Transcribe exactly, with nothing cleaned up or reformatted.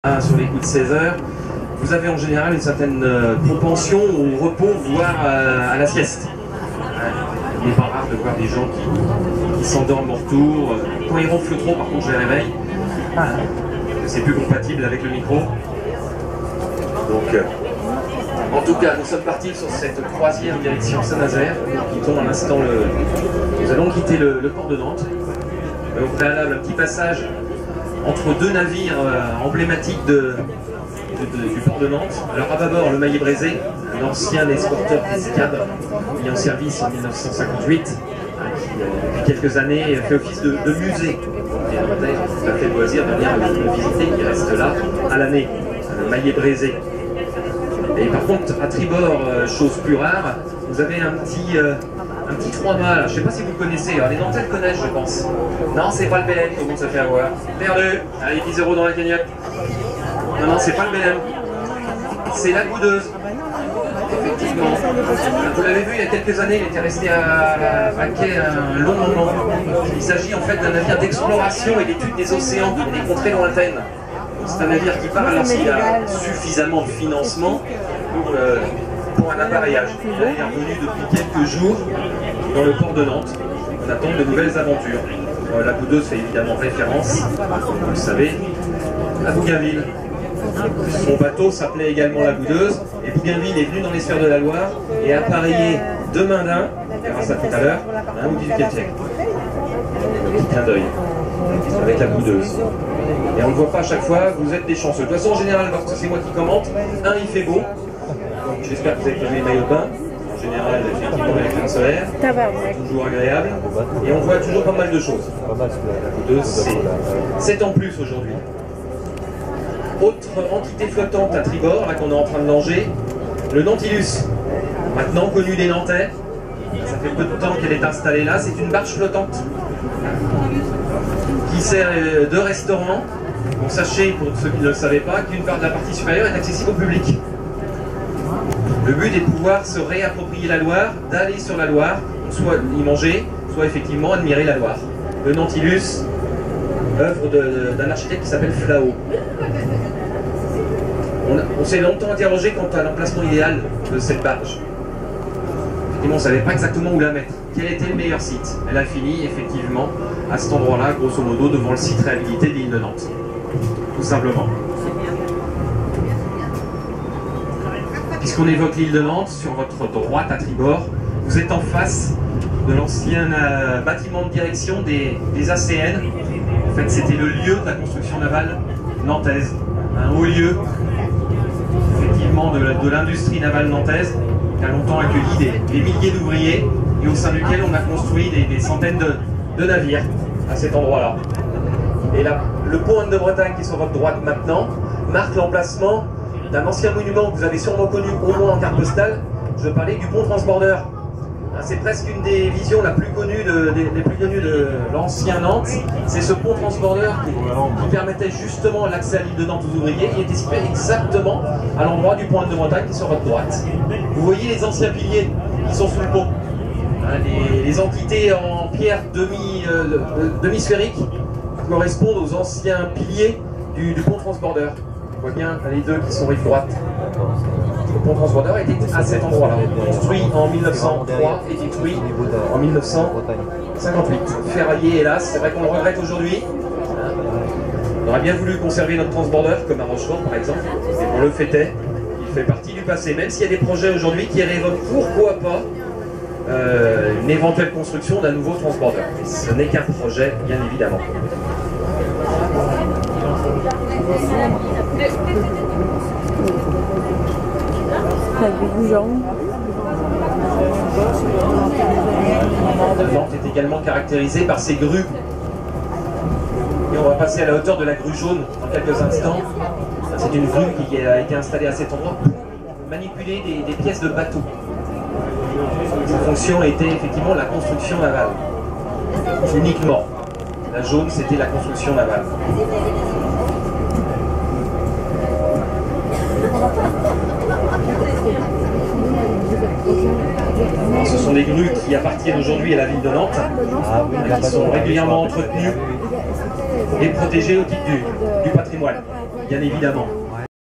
Sur les coups de seize heures, vous avez en général une certaine euh, propension au repos, voire euh, à la sieste. Il n'est pas rare de voir des gens qui, qui s'endorment au retour. Quand ils ronflent trop, par contre, je les réveille. C'est plus compatible avec le micro. Donc, euh, en tout cas, nous sommes partis sur cette croisière direction Saint-Nazaire. Nous quittons un instant le... Nous allons quitter le, le port de Nantes. Au préalable, un petit passage entre deux navires euh, emblématiques de, de, de, du port de Nantes. Alors à bâbord, le Maillé-Brézé, un ancien escorteur piscade mis en service en mille neuf cent cinquante-huit, hein, qui euh, depuis quelques années fait office de, de musée. Et Nantais, tout à fait le loisir de venir le, le visiter, qui reste là à l'année, le Maillé-Brézé. Et par contre, à tribord, euh, chose plus rare, vous avez un petit... Euh, Un petit trois mâts, je ne sais pas si vous le connaissez, alors les Nantais le connaissent je pense. Non, c'est pas le Bélem, tout le monde se fait avoir. Perdu, allez dix euros dans la cagnotte. Non, non, c'est pas le Bélem. C'est la Goudeuse. Effectivement. Vous l'avez vu il y a quelques années, il était resté à, à quai un long moment. Il s'agit en fait d'un navire d'exploration et d'étude des océans et des contrées lointaines. C'est un navire qui part lorsqu'il a suffisamment de financement pour... Euh, pour un appareillage. Il est revenu depuis quelques jours dans le port de Nantes. On attend de nouvelles aventures. La Goudeuse fait évidemment référence, vous le savez, à Bougainville. Son bateau s'appelait également la Goudeuse, et Bougainville est venu dans les sphères de la Loire et a appareillé de main d'un, on verra ça tout à l'heure, hein, au dix-huitième siècle. Petit clin d'œil avec la Goudeuse. Et on ne le voit pas à chaque fois, vous êtes des chanceux. De toute façon, en général, parce que c'est moi qui commente, un, il fait beau. J'espère que vous avez posé les maillots de bain. En général, effectivement, avec l'écran solaire. Toujours agréable. Et on voit toujours pas mal de choses. La Goudeuse, c'est en plus aujourd'hui. Autre entité flottante à tribord, là qu'on est en train de langer, le Nautilus. Maintenant connu des Nantais. Ça fait peu de temps qu'elle est installée là. C'est une barge flottante qui sert de restaurant. Bon, sachez, pour ceux qui ne le savaient pas, qu'une part de la partie supérieure est accessible au public. Le but est de pouvoir se réapproprier la Loire, d'aller sur la Loire, soit y manger, soit effectivement admirer la Loire. Le Nautilus, œuvre d'un architecte qui s'appelle Flao. On, on s'est longtemps interrogé quant à l'emplacement idéal de cette barge. Effectivement, on ne savait pas exactement où la mettre. Quel était le meilleur site? Elle a fini effectivement à cet endroit-là, grosso modo, devant le site réhabilité de l'île de Nantes. Tout simplement. Puisqu'on évoque l'île de Nantes, sur votre droite à tribord, vous êtes en face de l'ancien euh, bâtiment de direction des, des A C N. En fait, c'était le lieu de la construction navale nantaise, un haut lieu, effectivement, de, de l'industrie navale nantaise, qui a longtemps accueilli des, des milliers d'ouvriers, et au sein duquel on a construit des, des centaines de, de navires à cet endroit-là. Et là, le pont Anne-de-Bretagne, qui est sur votre droite maintenant, marque l'emplacement d'un ancien monument que vous avez sûrement connu au moins en carte postale. Je parlais du pont Transborder. C'est presque une des visions la plus connue de, des, des plus connues de l'ancien Nantes. C'est ce pont Transborder qui, qui permettait justement l'accès à l'île de Nantes aux ouvriers. Il était situé exactement à l'endroit du pont de Bretagne qui est sur votre droite. Vous voyez les anciens piliers qui sont sous le pont. Hein, les, les entités en pierre demi, euh, demi-sphérique correspondent aux anciens piliers du, du pont Transborder. On voit bien les deux qui sont rive droite. Le pont Transborder était à cet endroit-là, construit en mille neuf cent trois et détruit en mille neuf cent cinquante-huit. Ferraillé, hélas, c'est vrai qu'on le regrette aujourd'hui. On aurait bien voulu conserver notre Transborder, comme à Rochefort par exemple, mais on le fêtait. Il fait partie du passé, même s'il y a des projets aujourd'hui qui révoquent pourquoi pas euh, une éventuelle construction d'un nouveau Transborder. Ce n'est qu'un projet, bien évidemment. Nantes est également caractérisée par ses grues. Et on va passer à la hauteur de la grue jaune dans quelques instants. C'est une grue qui a été installée à cet endroit pour manipuler des, des pièces de bateau. Sa fonction était effectivement la construction navale. Uniquement. La jaune, c'était la construction navale. Ce sont des grues qui appartiennent aujourd'hui à la ville de Nantes, qui sont régulièrement entretenues et protégées au titre du, du patrimoine. bien évidemment.